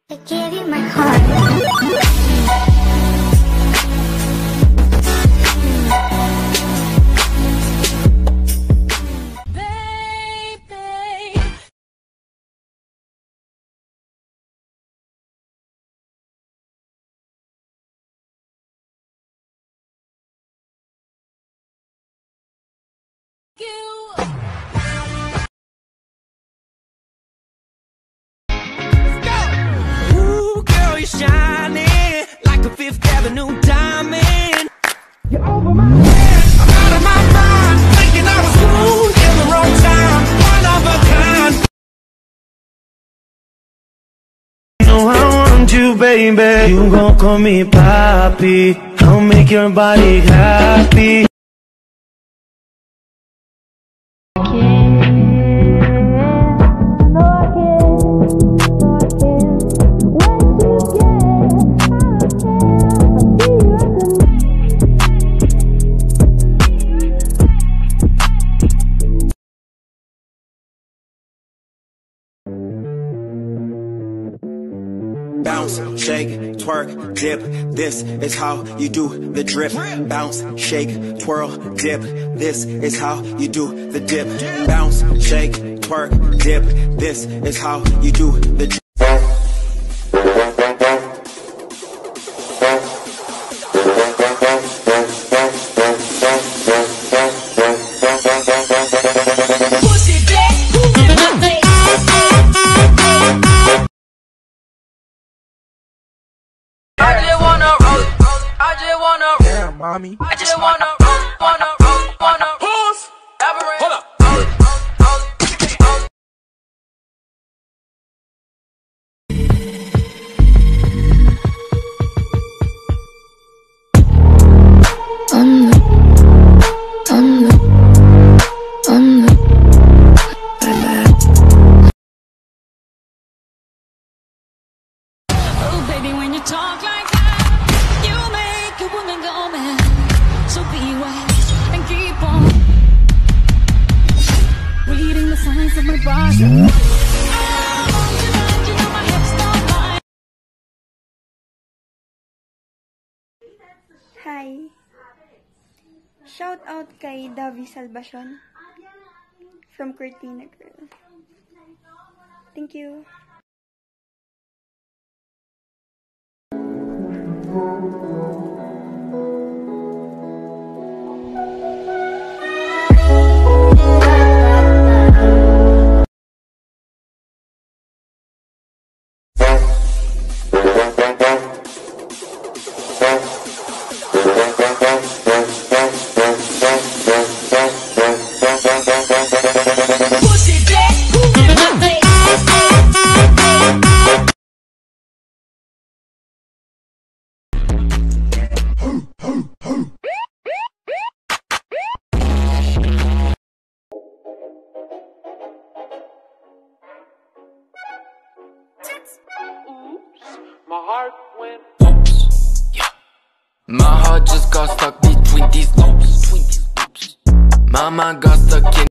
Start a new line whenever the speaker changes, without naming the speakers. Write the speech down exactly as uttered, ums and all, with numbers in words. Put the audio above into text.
I gave you my heart.
Shining like a Fifth Avenue diamond. You're over my head, I'm out of my mind, thinking I was cool in the wrong time. One of a kind. You know I want you, baby. You gon' call me papi. I'll make your body happy. Bounce, shake, twerk, dip, this is how you do the drip. Bounce, shake, twirl, dip, this is how you do the dip. Bounce, shake, twerk, dip, this is how you do the drip.
Mommy,
I just wanna, wanna, wanna, wanna pause. Hold up.
On the, on the, on the, oh baby, when you talk like that, you make a woman go mad. So be wise and keep on reading the signs of my body. I want you, want you, know my hips don't lie.
Hi. Shout out kay Davi Salvacion from Cortina Girl. Thank you.
My heart went oops, yeah. My heart just got stuck between these loops, between these loops. My mind got stuck in